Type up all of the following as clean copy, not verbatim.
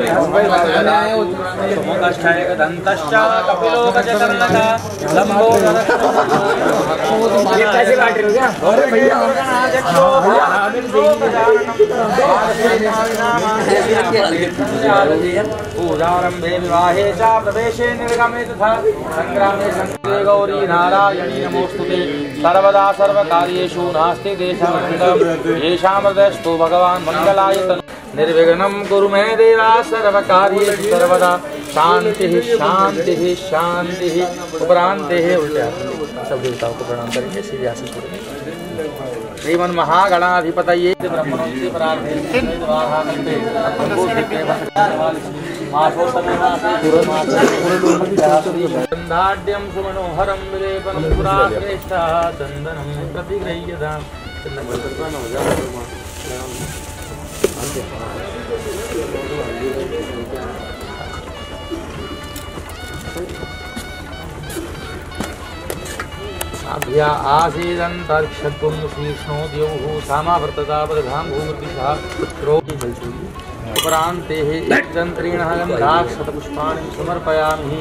दंतश्च कपिलो गजकर्णकः लंबोदर कैसे काट रहे हो क्या? अरे भैया पूजारंभे विवाहे च प्रवेशे निर्गमे तथा संग्रामे संकृते गौरी नारायणी नमोस्तुते सर्वदा सर्वकार्येषु नास्ति देशमन्तरम् येषां हृदयस्थो भगवान् मंगलाय निर्विघ्नं कुरु मे देवा सर्वकार्येषु सर्वदा शांति शांति शांति। उपरांते उल्टा सब देवताओं को प्रणाम करेंगे। श्री आशीष श्रीमन महागणाधिपतये ब्रह्मणों प्रार्थे गंधाढ्यं सुमनोहरं विलेपनं पुराश्रेष्ठः चन्दनं प्रतिगृह्यतां। अभ्या आसीदन्तर्क्षकुं शीर्ष्णो द्यौः सामावर्ततापदधां भूमृतिशः रोगी जलचूली उपरान्ते यन्त्रेण गन्धाक्षतपुष्पाणि समर्पयामि।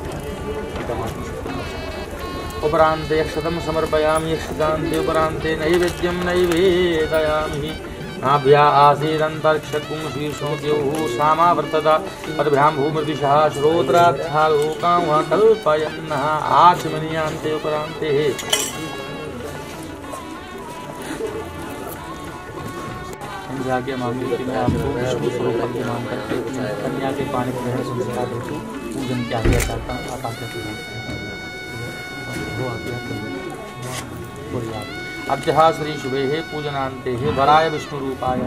उपरान्ते यक्षतं समर्पयामि यक्षकान्ते उपरान्ते नैवेद्यं नैवेदयामि। नाभ्या आसीदन्तर्क्षकुं शीर्षो द्यौः सामावर्तता पदभ्यां भूमृतिशः श्रोत्रार्थालोकां कल्पयन्नः आचमनीयान्ते उपरान्ते। जाके मांगी कि मैं आपको विष्णु स्वरूप के नाम करके कन्या के पानी को ग्रहण संस्कार हेतु पूजन की आज्ञा चाहता हूँ। आप आज्ञा अद्य श्री शुभे पूजनान्ते वराय विष्णु रूपाय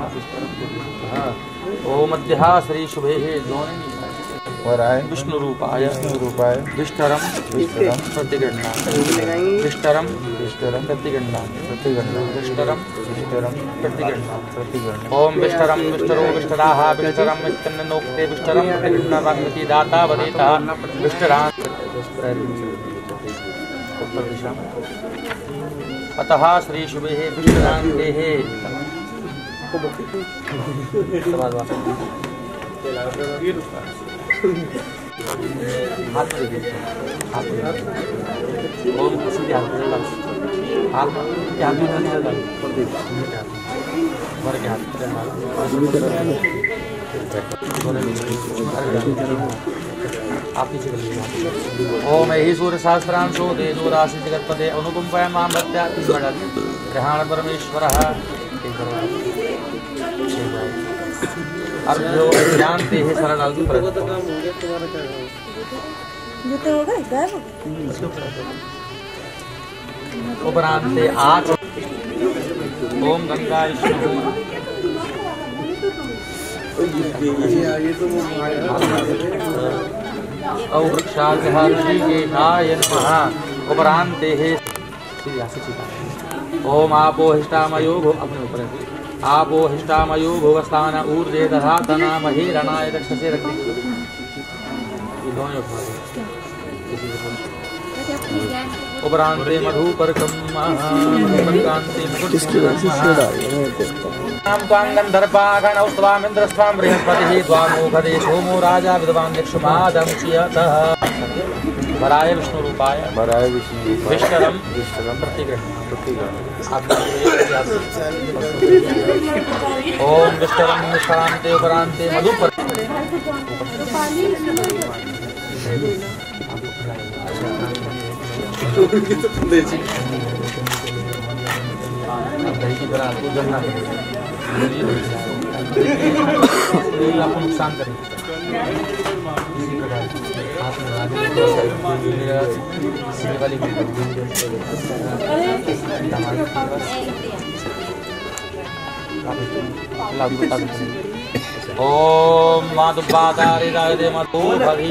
ओम अद्य श्री शुभे वराय विष्णु रूपाय विष्टरम प्रतिगणना विष्टरम प्रतिगणना विष्टरम प्रतिगणना ओम विष्टरम विष्टरो विष्टराः विष्टरम विष्टन्नोक्ते विष्टरम प्रतिगणना वाग्मती दाता वदेता विष्टरान् उत्तर दिशा। अतः श्री शुभे विष्टरान्ते ओम सीधे हाथ में आप पीछे कर लीजिए। ओम ही सूर्य सहस्रांशो तेजो राशि जगतपदे अनुकंपया मां भक्त्या ग्रहण परमेश्वरः अर्घ्यो जानते हैं सरल डाल दी उपरांते आच ओम गंगा उपरांते ओम आपो हिष्टामयो अपने ऊपर आपो हिष्टामयो भोगस्थान ऊर्जे दधातना मही रणाय दक्षसे रख दी। उपरांते मधुपर्कम गंधर्पाघनौस्त्वामिन्द्रस्त्वां बृहस्पतिः त्वामोघदे सोमो राजा विद्वान् यक्षमादमुच्यतः। वराय विष्णु रूपाय विष्टरम ओम विष्टरम विष्टरान्ते उपरान्ते मधुपर आपको नुकसान करें ओम माधुपादारि राधे मधु भरी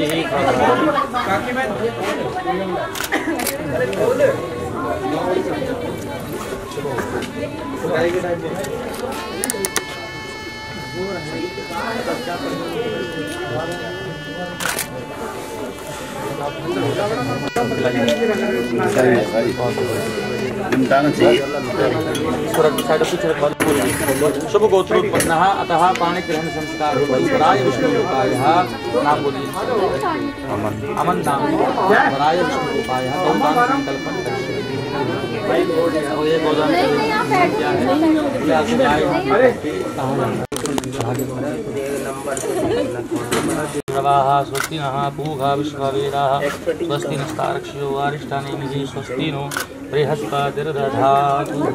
शुभ गोत्रोत्पन्नः अतः पाणिग्रहण संस्कार वराय विष्णुरूपायः नाम बोलिए अमन नाम वराय विष्णुरूपायः गौदान संकल्पन स्वस्ति नः पूषा विश्ववेदाः स्वस्ति नस्तारक्षो अरिष्टानेमिः स्वस्ति नो बृहस्पतिर्दधातु।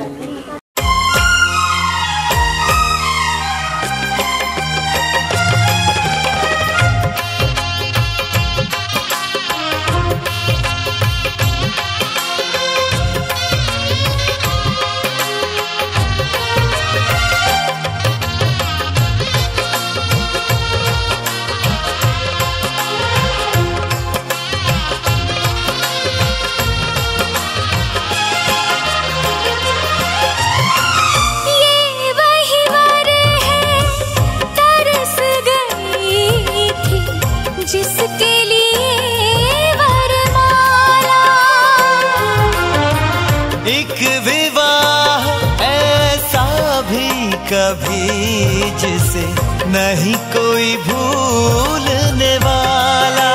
कभी जिसे नहीं कोई भूलने वाला,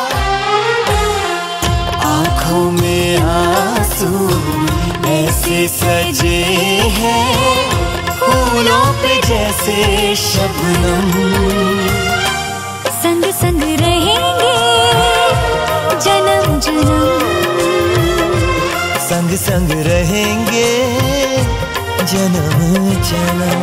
आँखों में आंसू ऐसे सजे हैं फूलों पे जैसे शबनम, संग संग रहेंगे जन्म जन्म, संग संग रहेंगे जन्म जन्म।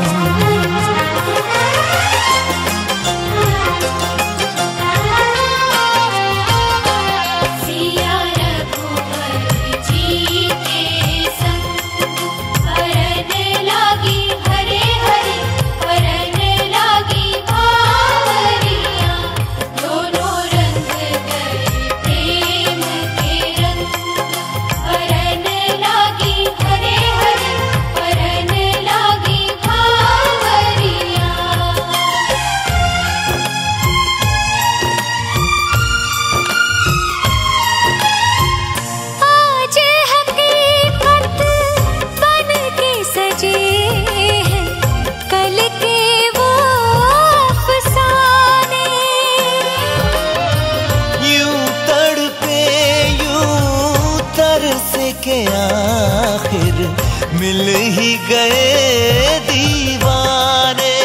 के आखिर मिल ही गए दीवाने,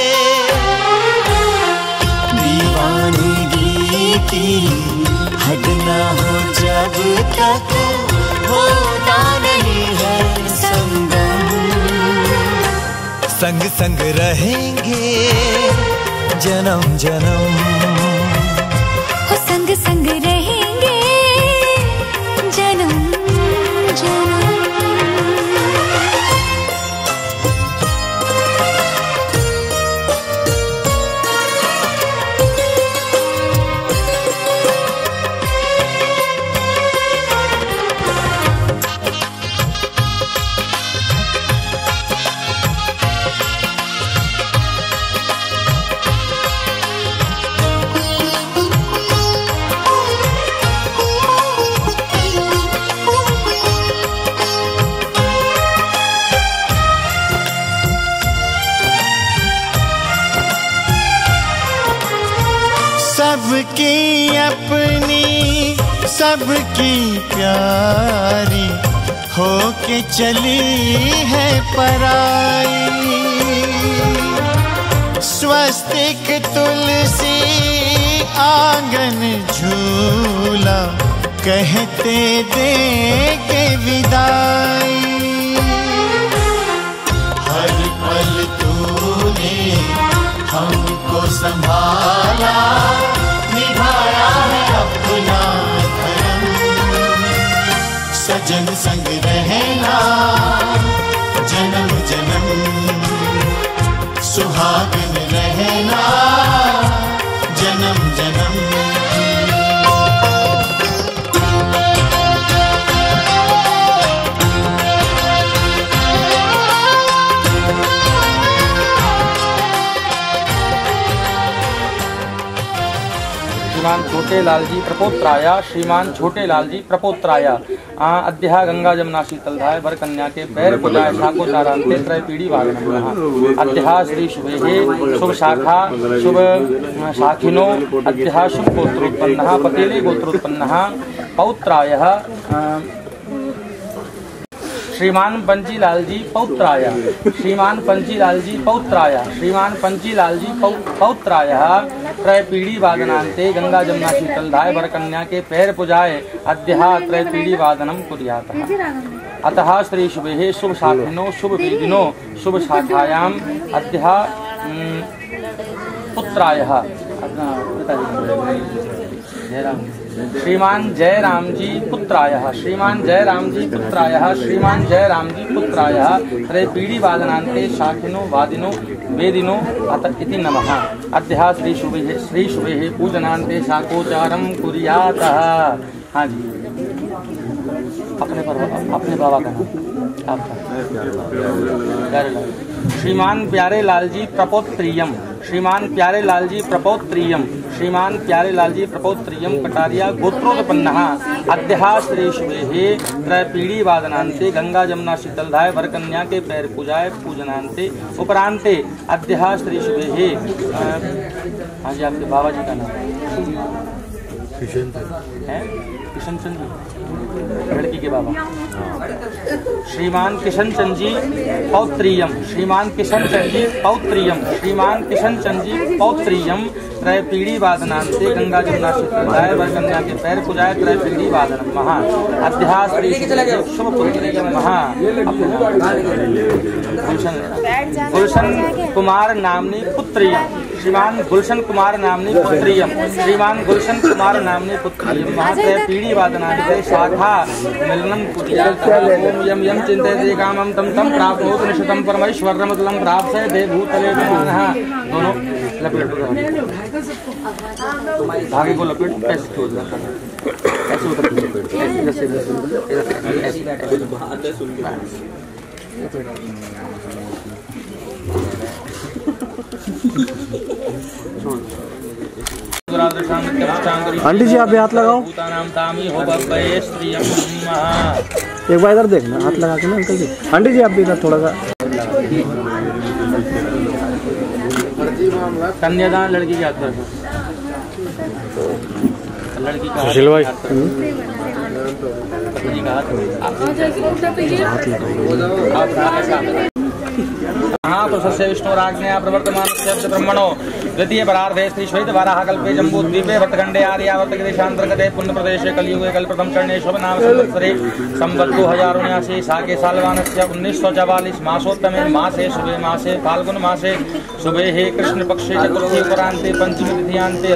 दीवानगी की हद ना हो जब तक होता नहीं है संगम, संग संग रहेंगे जन्म जन्म, हो संग संग रहेंगे जन्म जन्म। सबकी अपनी सबकी प्यारी होके चली है पराई, स्वस्तिक तुलसी आंगन झूला कहते देंगे विदाई, हर पल तूने हमको संभाला, निभाया है अपना धर्म, सजन संग रहना जन्म जन्म, सुहागन रहना जन्म जन्म। श्रीमान छोटे लाल जी प्रपोत्राय श्रीमान छोटे लाल जी प्रपोत्राय अद्या गंगा जमुना शीतलधाय वर कन्या के पैर पुजाय शाकोचारांते त्रय पीढ़ी वागनम अद्या श्री शुभे शुभ शाखा शुभ शाखिनो अद्या शुभ गोत्रोत्पन्नः पतेले गोत्रोत्पन्नः पौत्रायः श्रीमान पंचीलाल जी पौत्राय श्रीमान पंचीलाल जी पौत्राय श्रीमान पंचीलाल जी पौत्राय त्रय पीढ़ी वादनांते गंगा जमुना शीतलधाय वर कन्या के पैर पुजाए अद्या त्रय पीढ़ी वादनम कुर्यात् अतः श्री शुभे शुभ शाखिनो शुभ वेदिनो शुभ शाखायाम अद्या पुत्रायः श्रीमान जयराम जी पुत्रायः श्रीमान जयराम जी पुत्रायः श्रीमान जयराम जी पुत्रायः त्रय पीढ़ी वादनांते शाखिनो वादिनो वेदिनो अत इति नमः अद्या श्री शुभे पूजनांते शाकोचारम कुर्यात्। हाँ जी अपने बाबा का नाम आपका श्रीमान प्यारे लाल जी प्रपोत्रियम श्रीमान प्यारे लाल जी प्रपोत्रियम श्रीमान प्यारे लाल जी प्रपोत्रियम कटारिया गोत्रोत्पन्नः अद्या श्री शुभे त्रय पीढ़ी वादनांते गंगा जमुना शीतलधाय वर कन्या के पैर पूजाए पूजनांते उपरांते अद्या श्री शुभे। हाँ जी आपके बाबा जी का नाम किशन चंद लड़की के बाबा श्रीमान किशन चंद जी पौत्रियम श्रीमान किशन चंद जी पौत्रियम श्रीमान किशन चंद जी पौत्रियम त्रय पीढ़ी वादनांते गंगा जमुना शीतलधाय वर कन्या के पैर पुजाए त्रय पीढ़ी वादनम महा अद्या श्री शुभ पुत्री महा गुलशन कुमार नामनी पुत्रियम श्रीमान गुलशन कुमार नामनी पुत्रियम श्रीमान गुलशन कुमार नामनी पुत्रियम महात्रय पीढ़ी वादनांते शाखा मिलनम कुर्यात् ओम यम यम चिंतयते कामं तम तम प्राप्नोति निशतं परमेश्वरमतलं प्राप्स्ये दे भूतले विमानः। दोनों लपेट धागे को लपेट ऐसे छोड़ देना ऐसे आंटी जी आप हाथ लगाओ एक बार इधर देखना हाथ लगा के ना अंकल जी। आंटी जी आप भी इधर थोड़ा सा कन्यादान लड़की के हाथ पर लड़की का सुशील भाई हाँ तो सस्य विष्णुराज्ञया प्रवर्तमान ब्रह्मणो द्वितीय परार्धे श्री श्वेत वाराह कल्पे जम्बू द्वीपे भट्टखंडे आर्यावर्त देशांतर्गते पुण्य प्रदेशे कलियुगे कल्पप्रथम चरणे शुभ नाम संवत्सरे संवत् 2079 साके सालवानस्य 1944 मासोत्तमे मासे शुभे मासे फाल्गुन मासे शुभे कृष्ण पक्षे चतुर्थी उपरांते पंचमी तिथियांते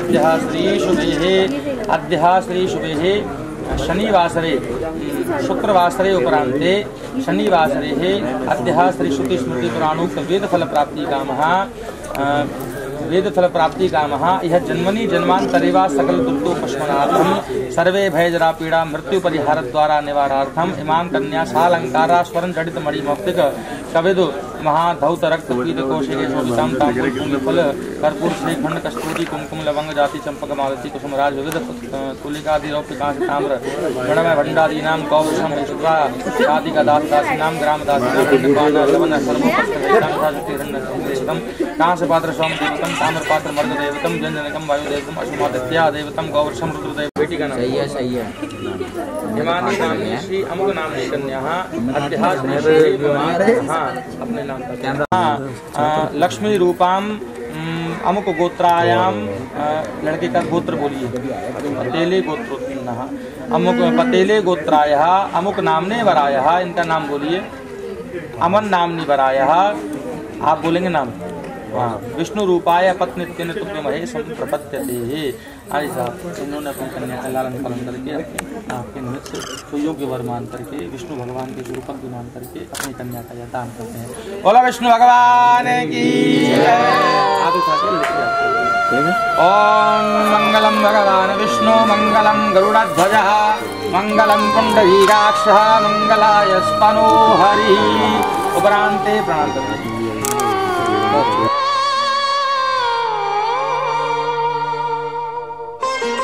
अद्या श्री शुभे शनिवासरे शुक्रवासरे उपरांते शनिवासरे अद्या श्री श्रुति स्मृति पुराणोक्त वेद फल प्राप्ति कामः यह जन्मनि जन्मांतरेवा सकल दुर्गोपशमनार्थम सर्वे भय जरा पीड़ा मृत्यु परिहार द्वारा निवारार्थम इमां कन्या सालंकारा स्वर्ण जडित मणि मौक्तिक कविदु महाधौत रक्त पीत कोशिके शोभिताम ताम्बूल भूमि फल कर्पूर श्रीखंड कस्तूरी कुमकुम लवंग जाति चंपक मालती कुसुमराज विविध तुलिकादि रौप्य कांच ताम्र गणमय भंडादीनाम गौवशम विश्वा आदि का दासीनाम ग्राम दासीनाम लवण सर्वोपस्थितम कांस पात्र सोम देवतम ताम्र पात्र मर्द देवतम जंजनकम वायु देवतम अशुमादित्या देवतम गौवशम रुद्रदेव। बेटी का नाम सही है हिमानी नामनी श्री अमुक नामनी कन्या अपने नाम का लक्ष्मी रूपाम अमुक गोत्रायाम लड़के का गोत्र बोलिए पतेले गोत्रोत्पन्नः अमुक पतेले गोत्रायः अमुक नामने वरायः इनका नाम बोलिए अमन नामनी वरायः आप बोलेंगे नाम हाँ विष्णु रूपाय पत्नी तुभ्यमहे प्रपद्यते। आज साहब इन्होंने अपनी कन्या का लालन पालन करके आपके निमित्त सुयोग्य वर मान करके विष्णु भगवान के रूपक भी मान करके अपनी कन्या का यह दान करते हैं। बोला विष्णु भगवान की ओम मंगलम भगवान विष्णु मंगलम गरुड़ध्वजः मंगलम पुंडरीकाक्षः मंगलाय स्तनो हरिः। उपरांते प्रणाम करते हैं।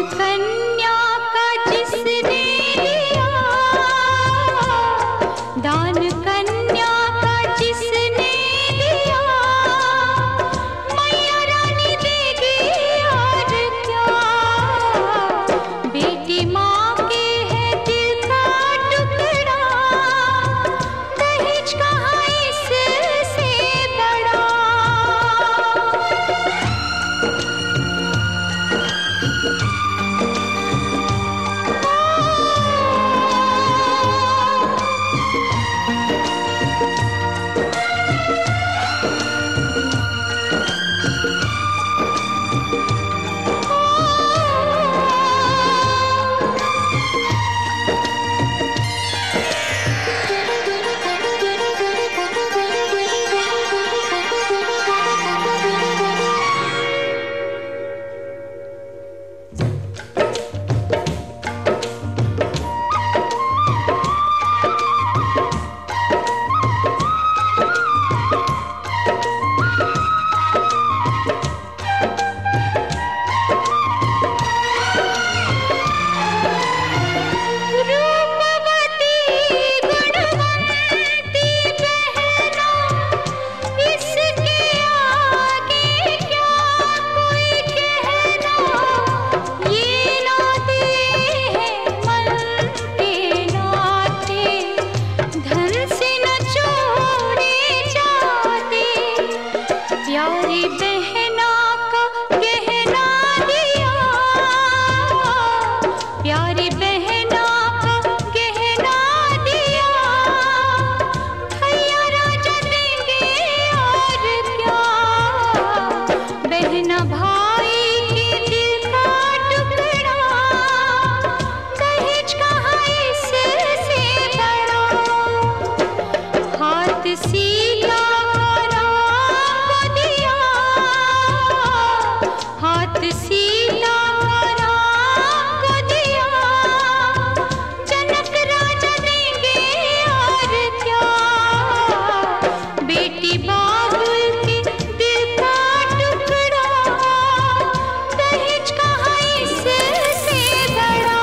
कन्या का जिसने दिया, दान कन्या का जिसने दिया, मैया रानी देगी और क्या। बेटी माँ के है दिल का टुकड़ा, दहेज कहाँ इससे बड़ा। प्यारी बहना का गहना दिया, प्यारी बहना का गहना दिया, भैया राजा देंगे और क्या। बहना भाई के दिल का टुकड़ा, दहेज कहाँ इससे बड़ा। हाथ सीधा हाथ सीता राम को दिया, जनक राजा देंगे और क्या। बेटी बाबुल के दिल का टुकड़ा, दहेज कहाँ इससे बड़ा।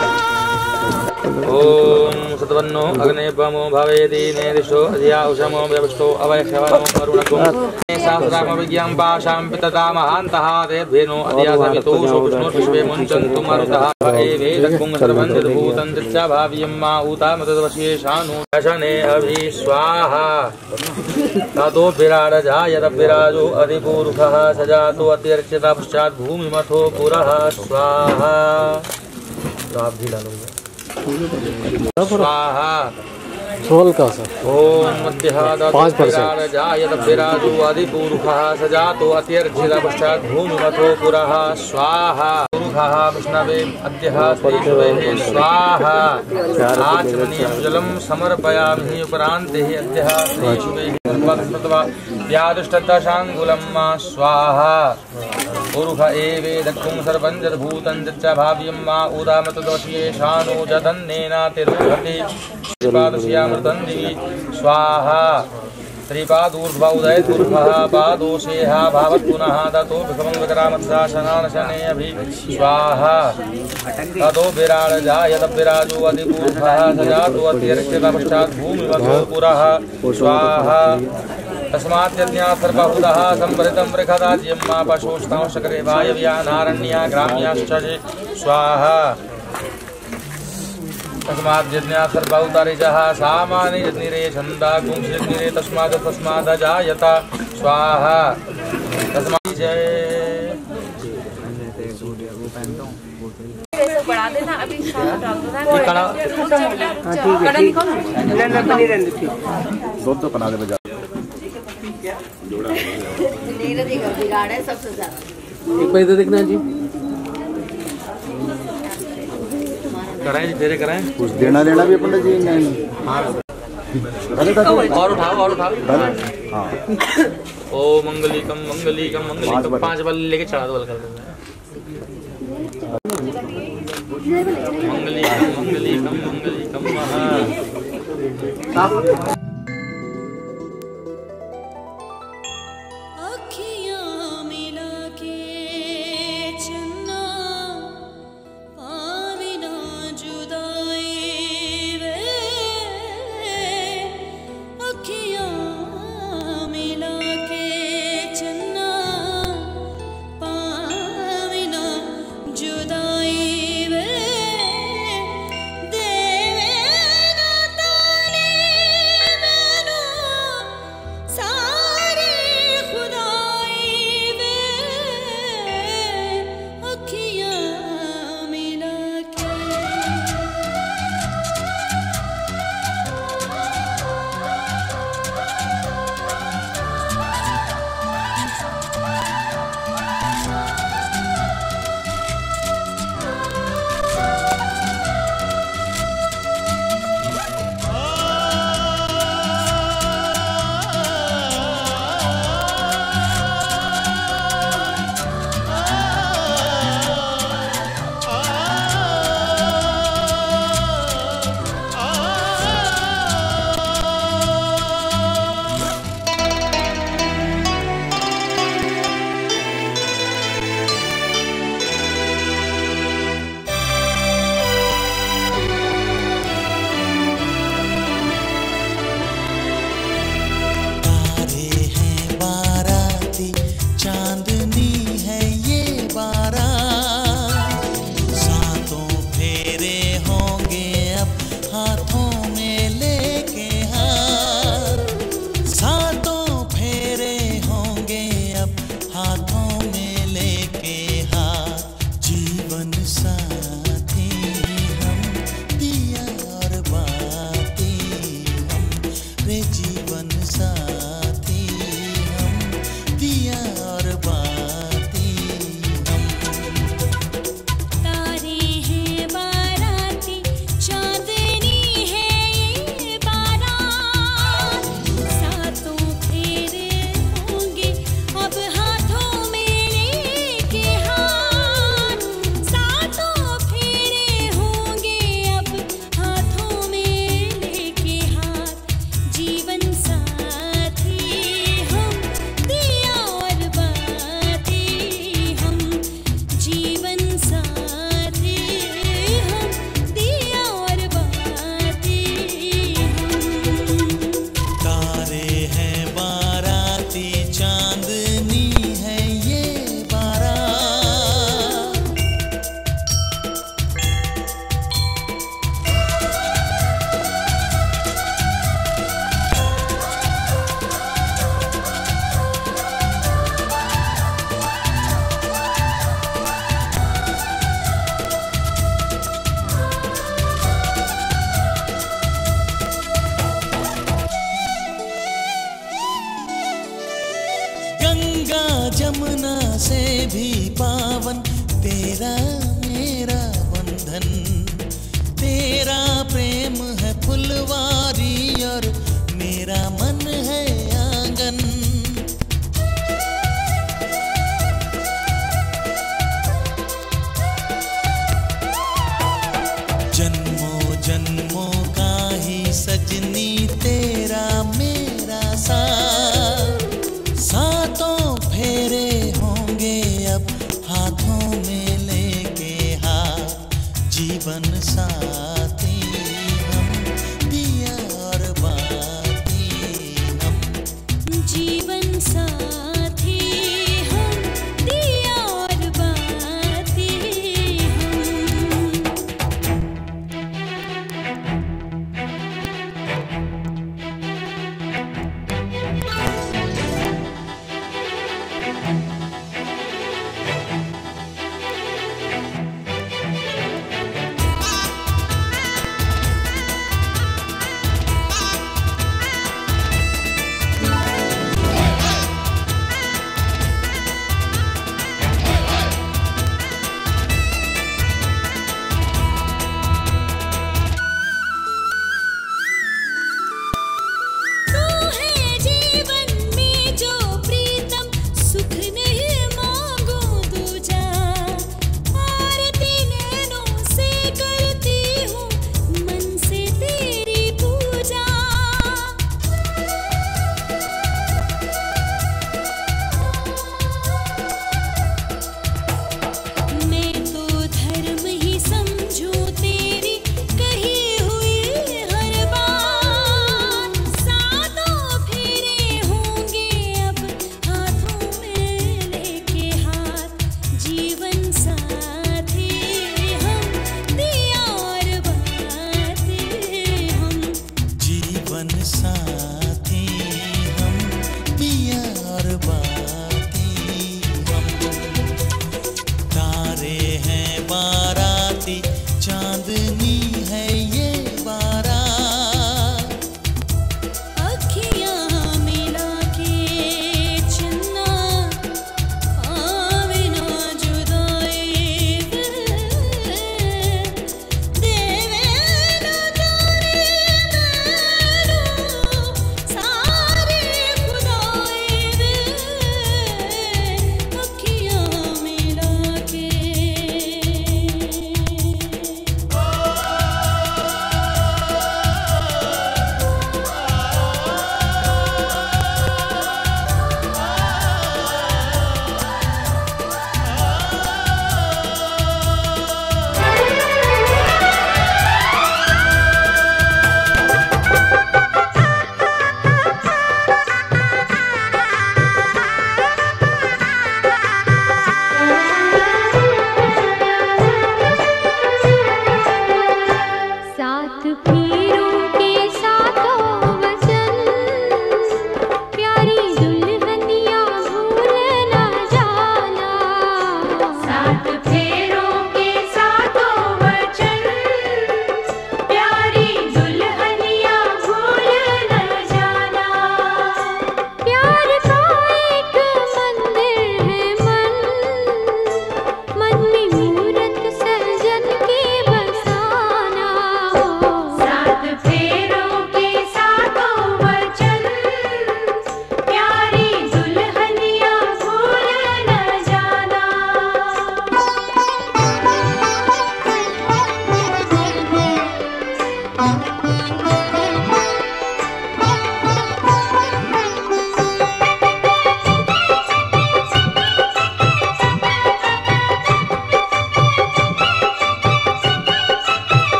ओम सतवन्नो अग्ने पमो भवेति नेदिशो अधिया उषमो व्यवष्टो अवयक्षवनो वरुणकुं सहस्राम विज्ञां पाशां पितता महान्तः तेभ्येनो अधिया सवितो विष्णुर्विश्वे मुञ्चन्तु मरुतः एवेदकुं सर्वं यद्भूतं तच्च भाव्यं मा ऊतामतद्वशेषानु दशने अभि स्वाहा ततो विराजजायत विराजो अधिपूरुषः सजातो अत्यर्चिता पश्चात् भूमिमथो पुरः स्वाहा। आप भी डालोगे स्वाहा। हल्का सा ओम मध्यजायत विराजो अधिपूरुषः सजातो अत्यर्चिता पश्चात् भूमिमथो पुरः स्वाहा। पुरुषः विष्णवे अद्यः श्रीशुभे स्वाहा। आचमनीयं जलं समर्पयामि उपरान्ते अद्यः श्रीशुभे व्यादुष्टदशाङ्गुलं स्वाहा। पुरुष एवेदकुं सर्वं यद्भूतं तच्च भाव्यं मा ऊतामतद्वशेषानु जधन्नेनातिरुहति पादस्यामृतं दिवि स्वाहा। श्रीपादूर्ध्वोदयतूर्ध्वः पादोषेहा भावत् पुनः ततो विभवं विक्रामत्साशनानशने अभि स्वाहा। ततो विराजजायत विराजो अधिपूर्वः सजातो अत्यर्चिता पश्चात् भूमिमथो पुरः स्वाहा। तस्मात् यज्ञात् सर्वभूतः संवरितं बृहदाज्यं मा पशोष्णां शकरे वायव्यानारण्या ग्राम्याश्च स्वाहा। तस्मात् यज्ञात् सर्वभूतारिजः सामानि यज्ञिरे छन्दा गुंसिरे तस्मादजायत स्वाहा। तस्मात् बढ़ा देना अभी डाल दो बना दे बजा बिगाड़ है सबसे ज्यादा। एक बार इधर देखना जी, कराएं तेरे कराएं कुछ देना लेना भी पंडित जी नहीं। और उठाओ हाँ। ओ मंगलिकम मंगलिकम मंगलिकम 5 बार लेके चढ़ा दो, कर देना मंगलिकम मंगलिकम मंगलिकम महा। जन्मों जन्मों का ही सजनी तेरा मेरा साथ, सातों फेरे होंगे अब हाथों में लेके हाथ, जीवन साथी हम, दिया और बाती हम, जीवन साथी हम, दिया और बाती हम।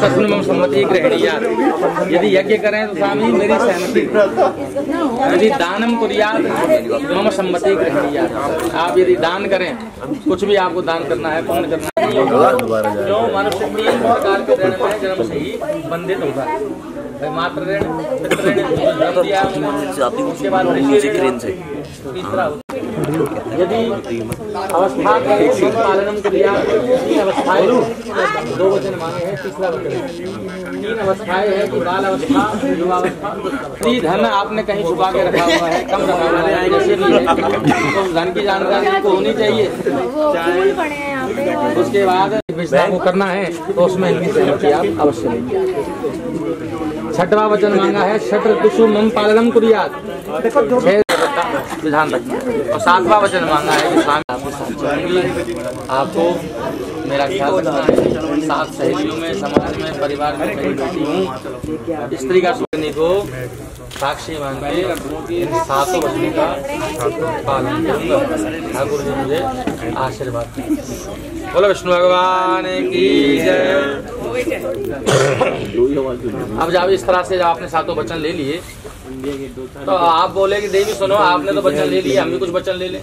तस्मिन् मम सम्मति गृह्णीया। यदि यज्ञ करें तो स्वामी मेरी सहमति, यदि दानम कुर्यात् तो मम सम्मति गृह्णीया। आप यदि दान करें, कुछ भी आपको दान करना है, पुण्य करना है, जो मनुष्य 3 प्रकार के ऋण में जन्म से ही बंधित होता है। मातृ ऋण, पितृ ऋण, उसके बाद तीसरा यदि अवस्था का पालनम क्रिया 3 अवस्थाएं 2 वचन मांगे हैं। तीसरा वचन 3 अवस्थाएं है कि बाल अवस्था, युवावस्था। स्त्री धन आपने कहीं छुपा के रखा हुआ है, कम रखा हुआ है, जैसे भी है, तो धन की जानकारी आपको होनी चाहिए। उसके बाद को करना है तो उसमें इनकी सहमति आप अवश्य लेंगे। 6वां वचन मांगा है षट ऋतुषु मम पालनम कुर्यात्, 6 विधान रखना। और 7वां वचन मांगा है कि स्वामी आपको मेरा ख्याल रखना है। 7 सहेलियों में, समाज में, परिवार में मेरी बेटी हूँ, स्त्री का सुनी को साक्षी मान के इन 7 वचनों का पालन करूंगा। ठाकुर जी मुझे आशीर्वाद दें। बोलो विष्णु भगवान की जय। अब जब इस तरह से जब आपने 7 वचन ले लिए तो आप बोले कि देवी सुनो, आपने तो वचन ले लिए, हम भी कुछ वचन ले लें।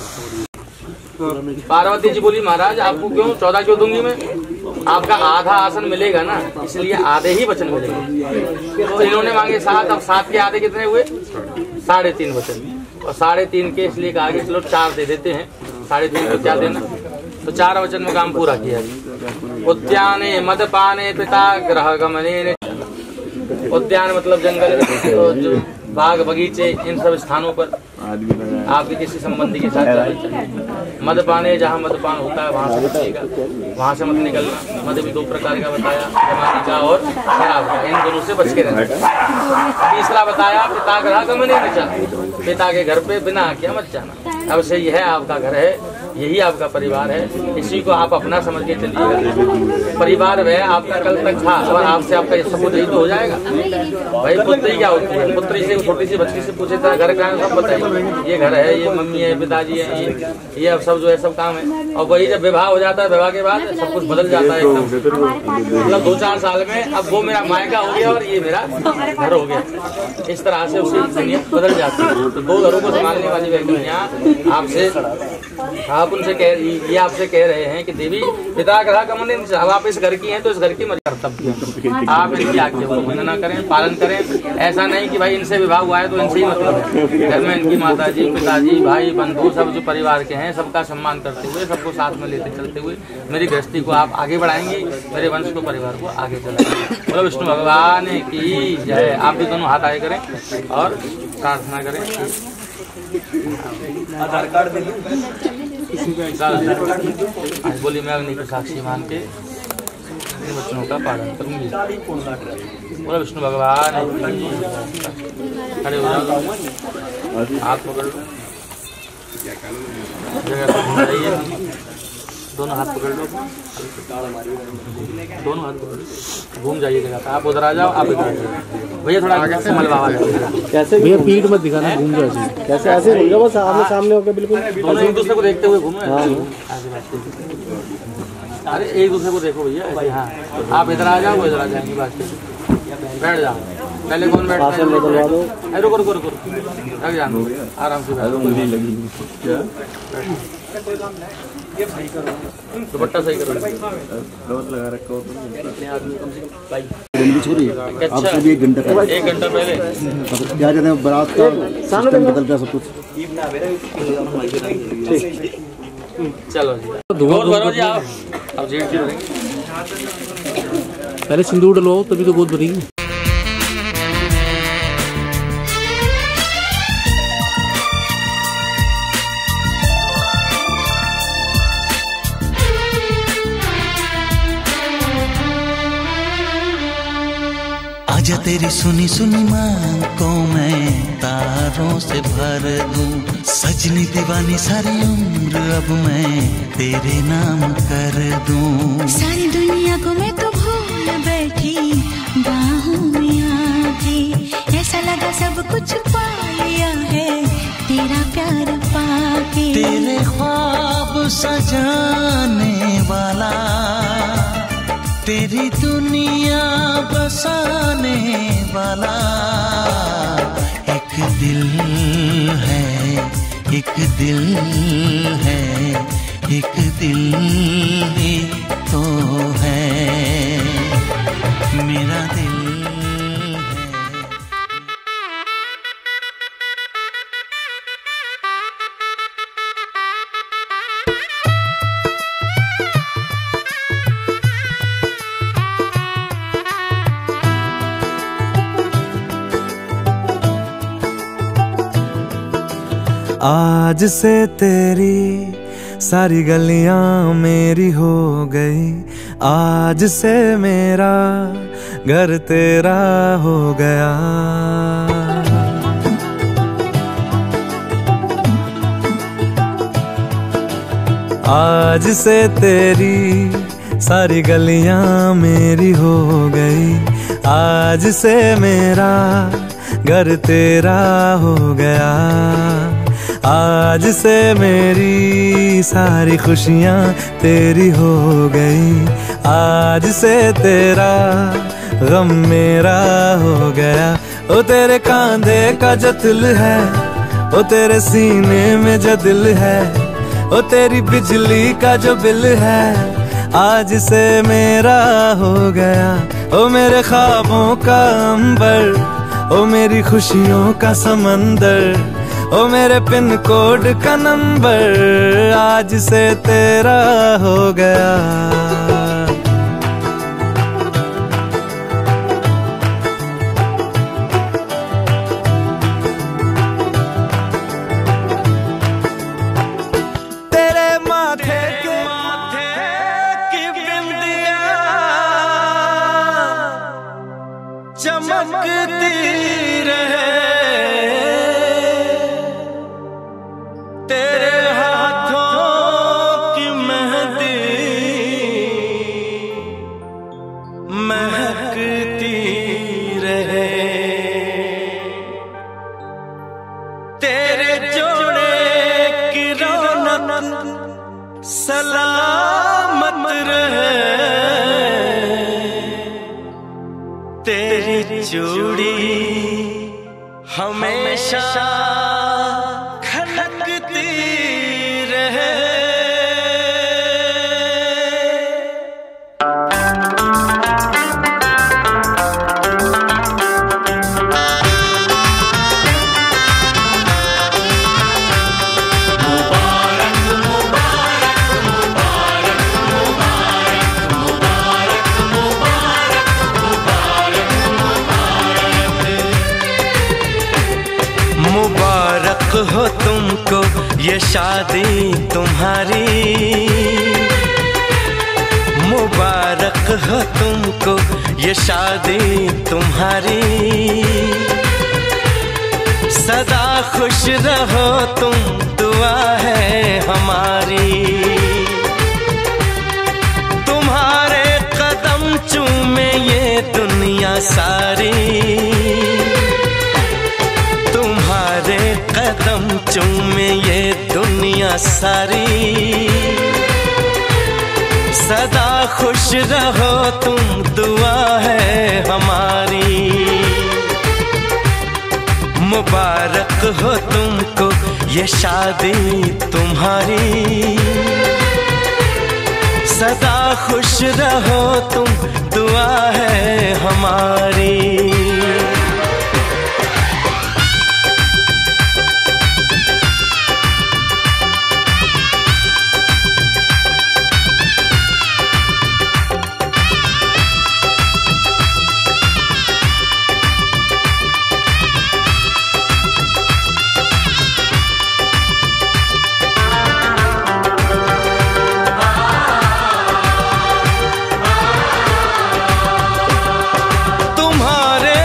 पार्वती जी बोली महाराज आपको क्यों 14 क्यों दूंगी मैं, आपका आधा आसन मिलेगा ना, इसलिए आधे ही वचन मिलेंगे। तो इन्होंने मांगे 7, अब 7 के आधे कितने हुए, 3.5 वचन। और 3.5 के इसलिए कहा कि चलो 4 दे देते हैं, 3.5 को क्या देना, तो 4 वचन में काम पूरा किया। उद्याने मदपाने पिता ग्रह गमने, उद्यान मतलब जंगल, तो जो बाग बगीचे, इन सब स्थानों पर आपके किसी संबंधी के साथ जाना। मदपाने, जहाँ मदपान होता है वहाँ से बचिएगा, वहाँ से मत निकलना। मद भी 2 प्रकार का बताया, जमानी का और शराब का, इन दोनों से बच के रहना। तीसरा बताया पिता ग्रह गमने न जाना, पिता के घर पे बिना आज्ञा मत जाना। अब से यह आपका घर है, यही आपका परिवार है, इसी को आप अपना समझ के चलिएगा। परिवार वह आपका कल तक था और आपसे आपका सपूत ही तो हो जाएगा। भाई पुत्री क्या होती है, पुत्री से छोटी सी बच्ची से पूछे था घर का सब बताइए, ये घर है, ये मम्मी है, पिताजी है, ये अब सब जो है सब काम है। और वही जब विवाह हो जाता है, विवाह के बाद सब कुछ बदल जाता है एकदम। मतलब 2-4 साल में अब वो मेरा मायका हो गया और ये मेरा घर हो गया। इस तरह से उसकी दुनिया बदल जाती है। तो 2 घरों को संभालने वाली व्यक्तियाँ आपसे, आप उनसे ये आपसे कह रहे हैं कि देवी पिता ग्रह गमने, अब आप इस घर की हैं तो इस घर की कर्तव्य आप इनकी आज्ञा को भंग न करें, पालन करें। ऐसा नहीं कि भाई इनसे विवाह हुआ है तो इनसे ही मतलब है। घर में इनकी माताजी, पिताजी, भाई, बंधु सब जो परिवार के हैं सबका सम्मान करते हुए, सबको साथ में लेते चलते हुए मेरी गृहस्थी को आप आगे बढ़ाएंगे, मेरे वंश को, परिवार को आगे चलाएंगे। बोलो विष्णु भगवान की जय। आप भी दोनों हाथ आगे करें और प्रार्थना करें। आधार कार्ड दे आज बोली मैं अग्नि को साक्षी मान के इन वचनों का पालन करूंगी। बोला विष्णु भगवान, खड़े हो जाओ, हाथ पकड़ लो, जगह पर घूम जाइए, दोनों हाथ पकड़ लो, दोनों हाथ पकड़ लो, घूम जाइए जगह पर। आप उधर आ जाओ, आप इधर आ जाओ। भैया थोड़ा आगे से मलबावा कैसे भैया पीठ मत दिखाना, घूम जाओ कैसे, ऐसे घूम जाओ, बस आमने सामने होकर बिल्कुल दोनों एक दूसरे को देखते हुए घूमो। अरे एक दूसरे को देखो भैया। हाँ आप इधर आ जाओ, वो इधर आ जाएंगे, बात बैठ जाओ। पहले कौन बैठता है, रुको रुको रुको, रख जाओ आराम से दुपट्टा सही करो, लगा रखा हो अच्छा 1 घंटा पहले क्या कहते हैं, बारात का सिस्टम बदल गया सब कुछ। चलो जी गोद भरो जी, आप अब जेठ जी पहले सिंदूर डलवाओ तभी तो गोद भरेगी। आजा तेरी सुनी सुनी मांग को मैं तारों से भर दूं, सजनी दीवानी सारी उम्र अब मैं तेरे नाम कर दूं। सारी दुनिया को मैं तो भूल बैठी बाहों में आके, ऐसा लगा सब कुछ पा लिया है तेरा प्यार पाके। तेरे ख्वाब सजाने वाला, तेरी दुनिया बसाने वाला एक दिल है, एक दिल है, एक दिल ही तो है मेरा दिल है। आज से तेरी सारी गलियां मेरी हो गई, आज से मेरा घर तेरा हो गया। आज से तेरी सारी गलियां मेरी हो गई, आज से मेरा घर तेरा हो गया। आज से मेरी सारी खुशियां तेरी हो गई, आज से तेरा गम मेरा हो गया। ओ तेरे कांधे का जो दिल है, ओ तेरे सीने में जो दिल है, ओ तेरी बिजली का जो बिल है, आज से मेरा हो गया। ओ मेरे ख्वाबों का अंबर, ओ मेरी खुशियों का समंदर, ओ मेरे पिन कोड का नंबर, आज से तेरा हो गया। तेरे माथे की बिंदिया चमकती रहे, तेरे हाथों की मेहंदी महकती रहे, तेरे जोड़े की रौनक सलामत रहे, तेरी चूड़ी हमेशा खनकती रहे। मुबारक हो तुमको ये शादी तुम्हारी, मुबारक हो तुमको ये शादी तुम्हारी। सदा खुश रहो तुम, दुआ है हमारी। तुम्हारे कदम चूमे ये दुनिया सारी, तुम्हारे कदम चूमे ये दुनिया सारी। सदा खुश रहो तुम, दुआ है हमारी। मुबारक हो तुमको ये शादी तुम्हारी, सदा खुश रहो तुम, दुआ है हमारी। तुम्हारे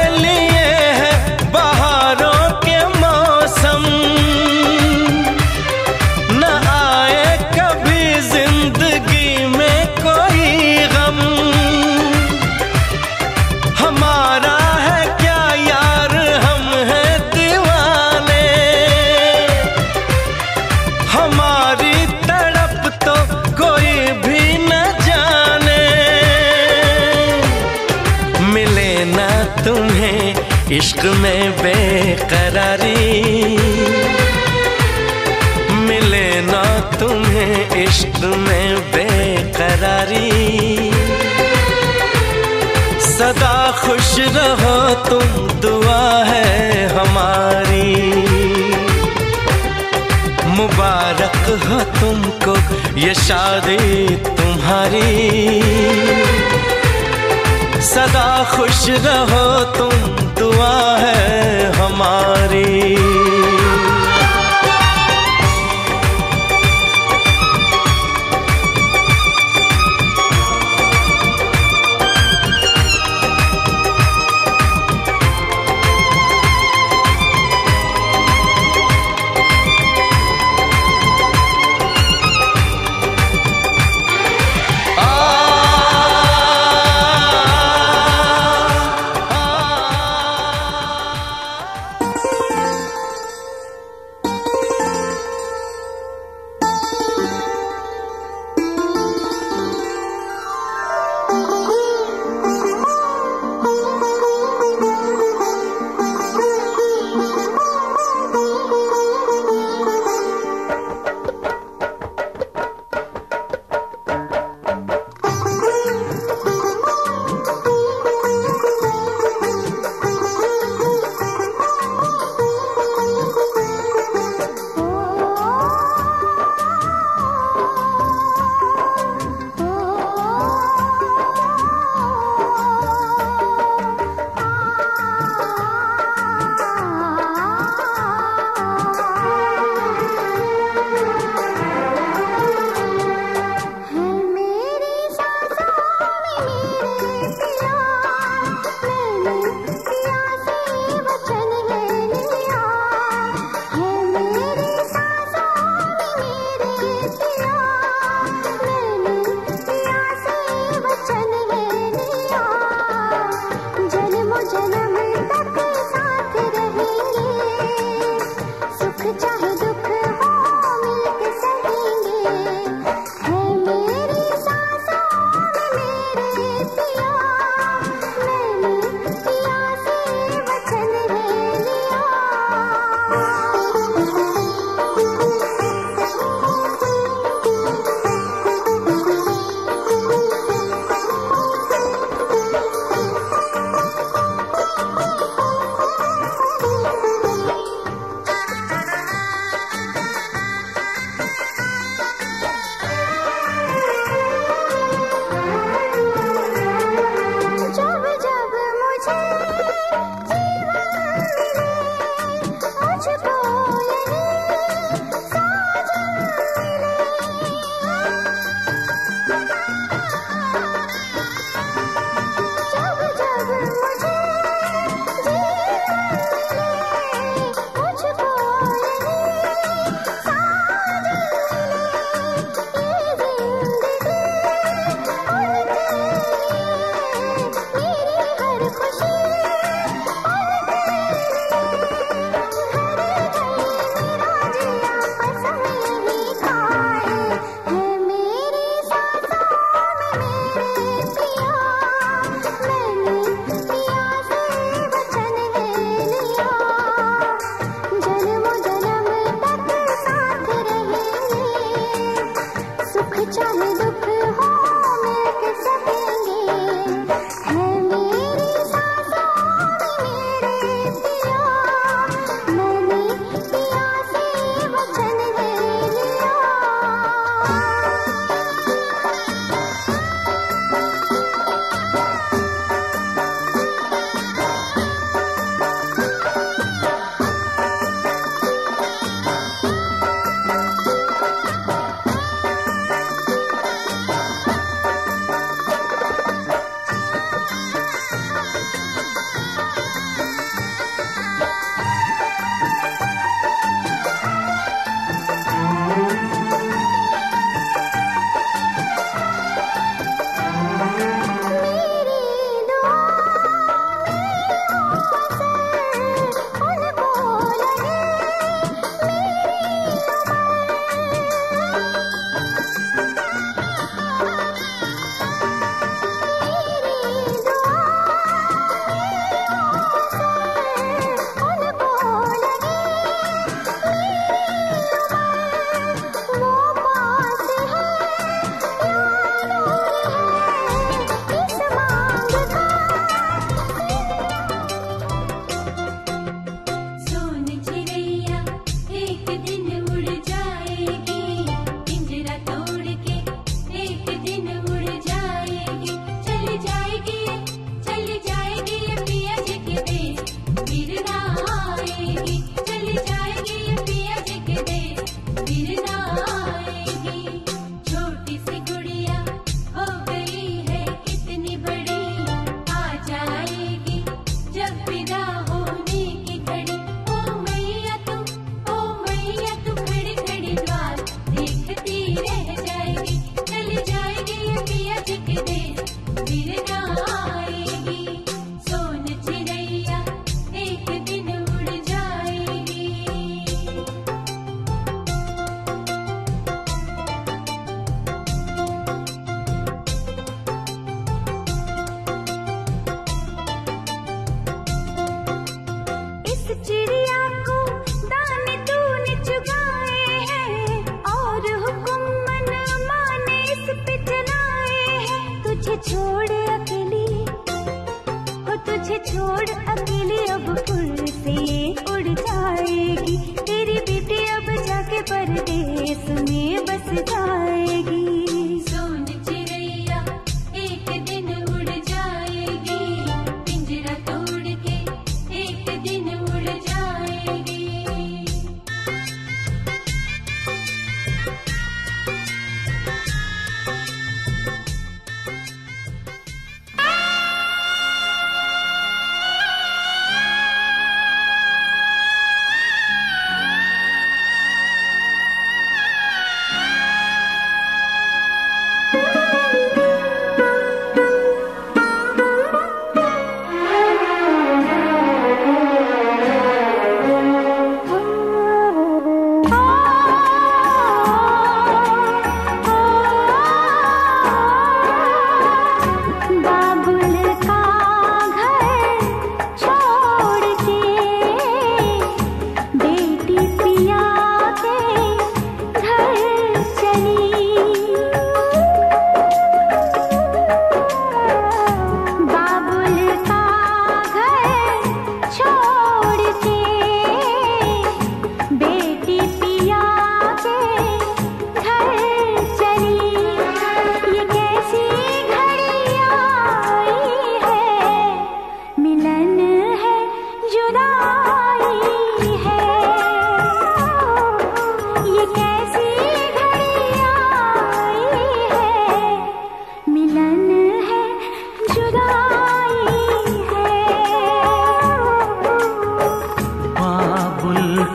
यारी, मिले ना तुम्हें इश्क में बेकरारी। सदा खुश रहो तुम, दुआ है हमारी। मुबारक हो तुमको ये शादी तुम्हारी। सदा खुश रहो तुम, दुआ है हमारी।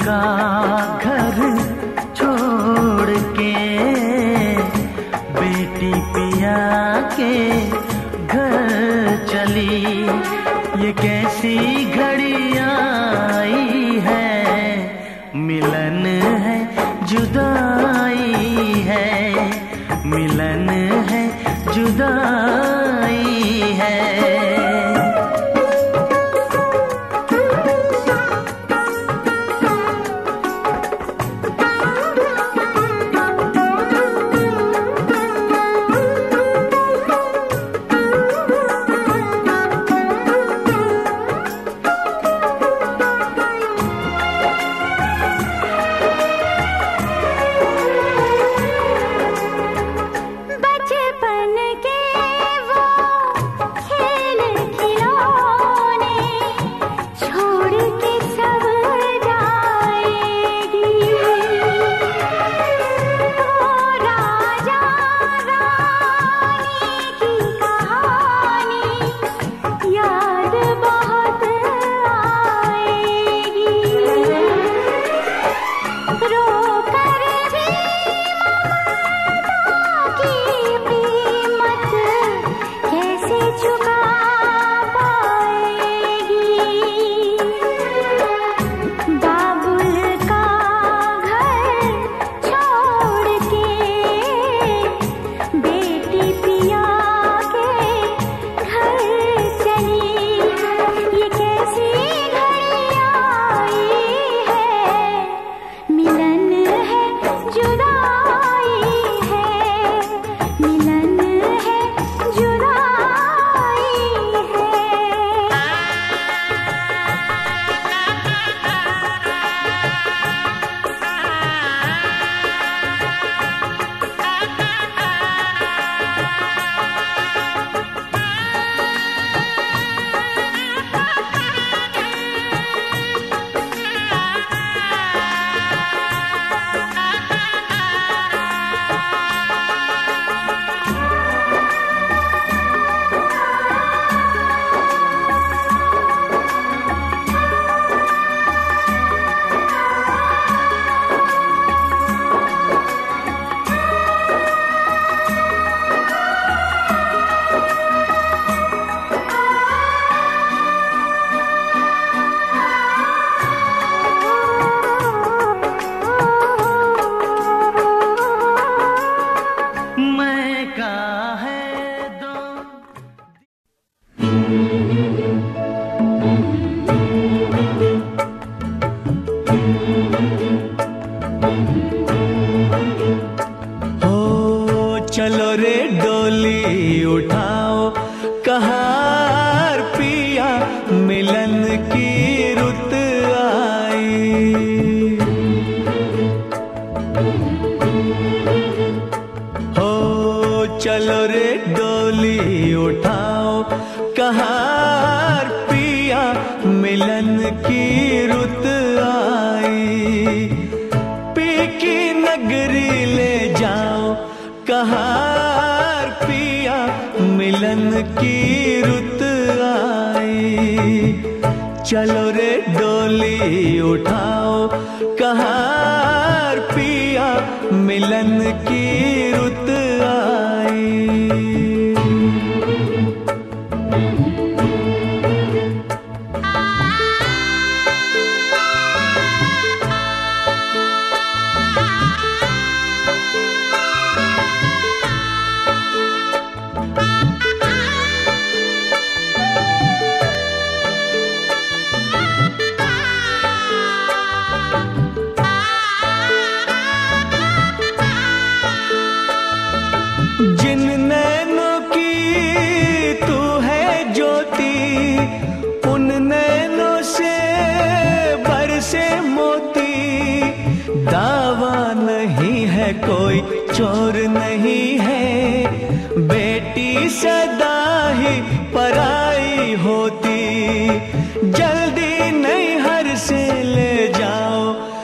का घर छोड़ के बेटी पिया के घर चली। ये कैसी घड़ी आई है, मिलन है जुदाई है, मिलन है जुदाई है। चलो रे डोली उठाओ कहार पिया, मिलन की रुत आई। हो चलो रे डोली उठाओ कहार पिया, मिलन की रुत आई। पी की नगरी ले जाओ कहार पिया, मिलन की रुत आई। चलो रे डोली उठाओ कहार पिया, मिलन की रुत आई। जिन नैनों की तू है ज्योति, उन नैनों से बरसे मोती। दावा नहीं है कोई चोर नहीं है, बेटी सदा ही पराई होती। जल्दी नैहर से ले जाओ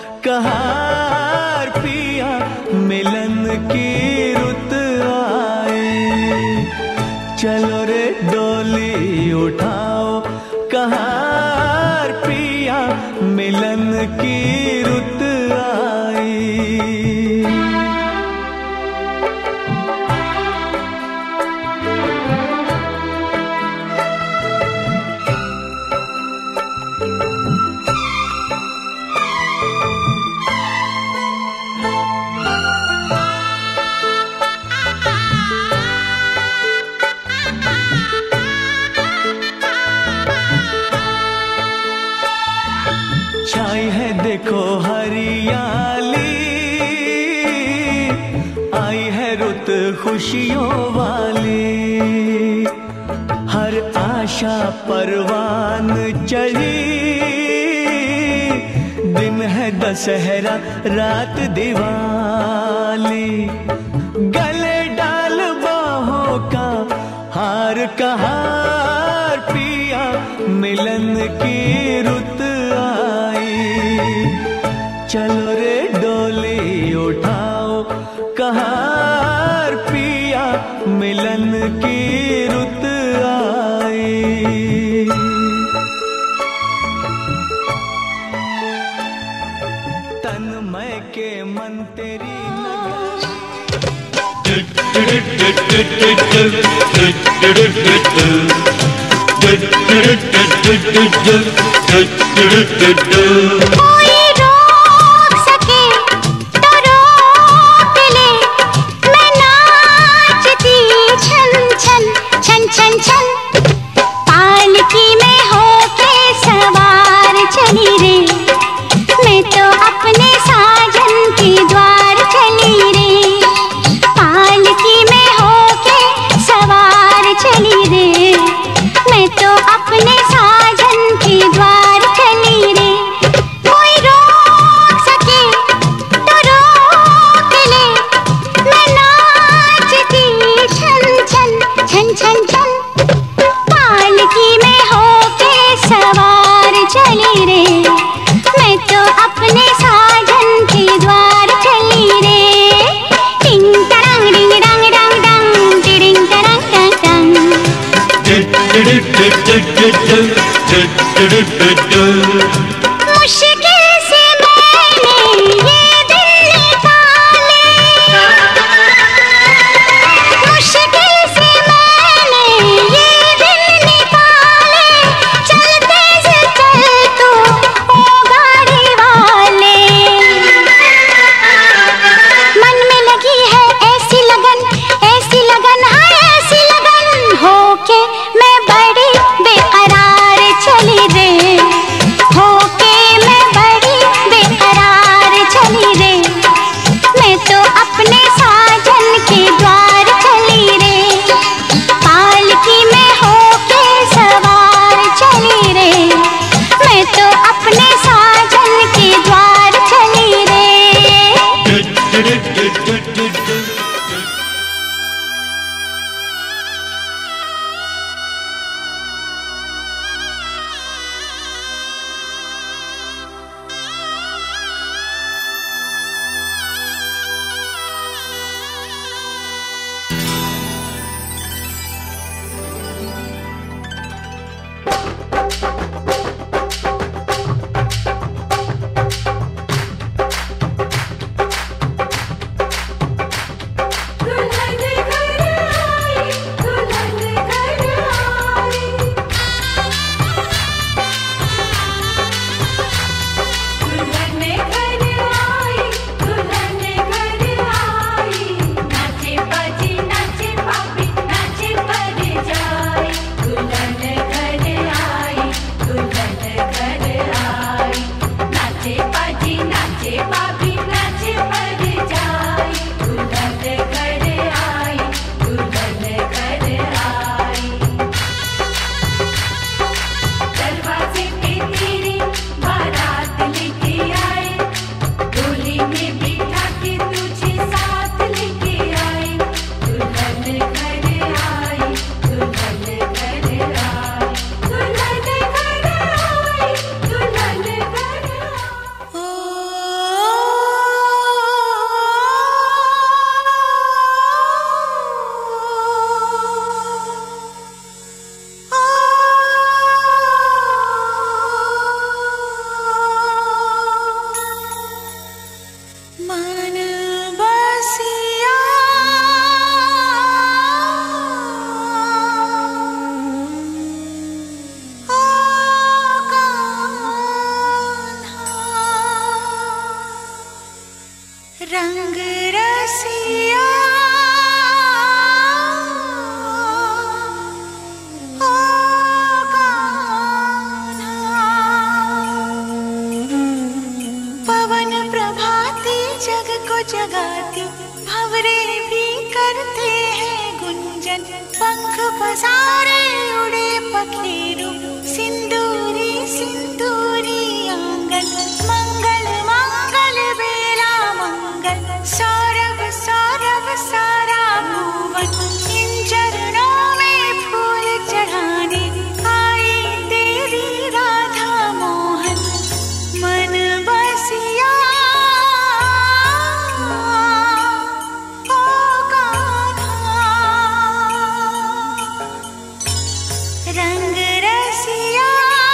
कहार पिया, मिलन की रुत आई। चलो रे डोली उठाओ कहार पिया, मिलन की रुत खुशियों वाली, हर आशा परवान चढ़ी। दिन है दशहरा रात दिवाली, गले डाल बाहों का हार का हार पिया, मिलन की रुत आई। चलो रे डोली उठाओ कहार पिया, मिलन की रुत आई। तन मैं के मन तेरी कोई रोक सके तो रोक ले, मैं नाचती छन छन छन छन छन। पालकी में होके सवार चली रे, मैं तो अपने साजन के द्वार चली रे। पालकी में होके सवार चली रे, मैं तो अपने साजन के द्वार चली रे। कोई रोक सके तो रोक ले, मैं नाचती छन छन छन छन छन। पालकी में होके सवार चली रे, मैं तो अपने साजन के द्वार चली रे। टिंग टरंग डिंग डंग डंग डंग, टिडिंग टरंग डंग डंग। मुश्किल से मैंने ये दिन निकाले, मुश्किल से मैंने ये दिन निकाले। चलते से चल तू ओ गाड़ी वाले, मन में लगी है ऐसी लगन है ऐसी लगन, होके मैं बड़ी बेकरार चली रे, होके मैं बड़ी बेकरार चली रे। मैं तो अपने साजन के द्वार चली रे, पालकी में होके सवार चली रे, मैं तो अपने साजन के द्वार चली रे। रंग रसिया ओ कान्हा, पवन प्रभाती जग को जगाती भंवरे भी करते हैं। कंचन पंख पसारे उड़े पखेरु सिंदूरी सिंदूरी आंगन मंगल मंगल बेला मंगल सौरभ सौरभ सारा भुवन इन चरणों में फूल चढ़ाने आई तेरी राधा मोहन मन बसिया ओ कान्हा रंग रसिया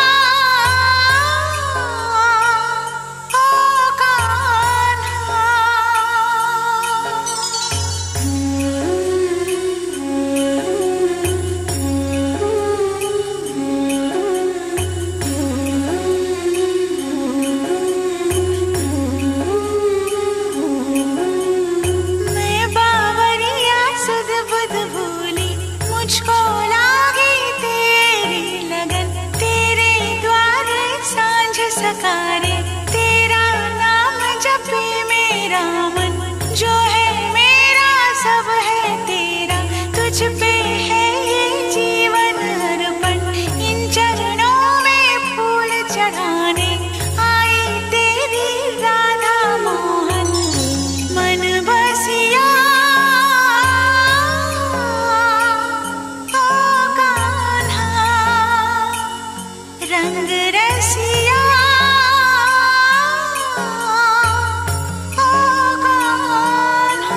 ओ मैं बावरिया सुध बुध भूली मुझको लागी तेरी लगन तेरे द्वारे सांझ सकारे तेरा नाम जपे मेरा मन जो है मेरा सब है तेरा तुझ पे है ये जीवन अर्पण इन चरणों में फूल चढ़ाने आई तेरी राधा मोहन मन बसिया ओ कान्हा रंग रसिया ओ कान्हा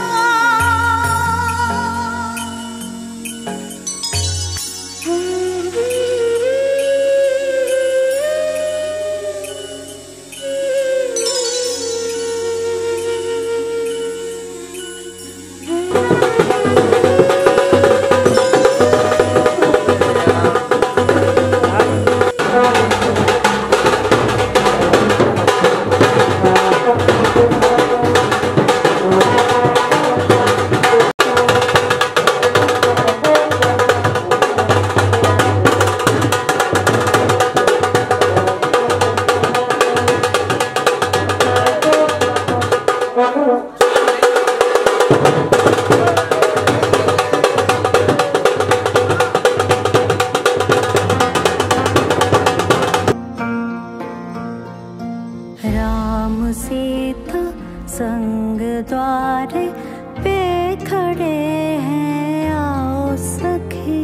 राम सीता संग द्वार पे खड़े हैं आओ सखी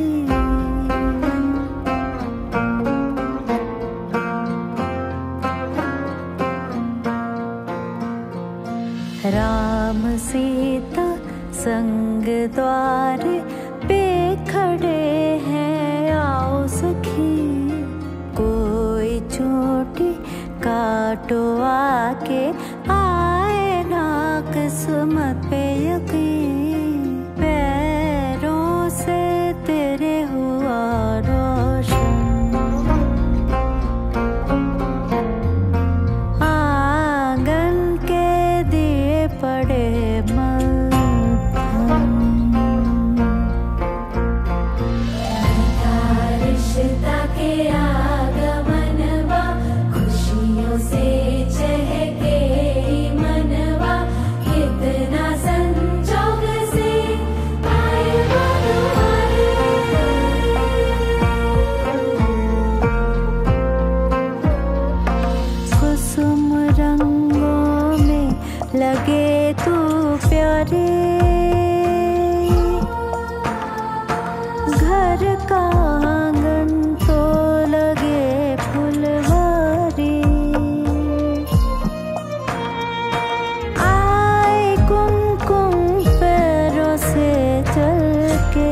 राम सीता संग द्वार पे खड़े हैं आओ सखी कोई चोटी काटो आके आए ना किस्मत पे यकीन पैरों से तेरे हुआ रोशन आंगन के दिए पड़े रिश्ता के आगमनवा खुशियों से चहके मनवा कितना संजोग से आए तुम्हारे कुसुम रंगों में लगे तू प्यारे घर का आंगन तो लगे फुलवारी आए कुमकुम पैरों से चल के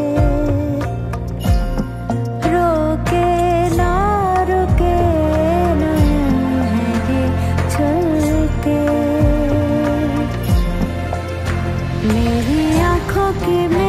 रोके ना रुके नहीं है ये चल के मेरी आँखों की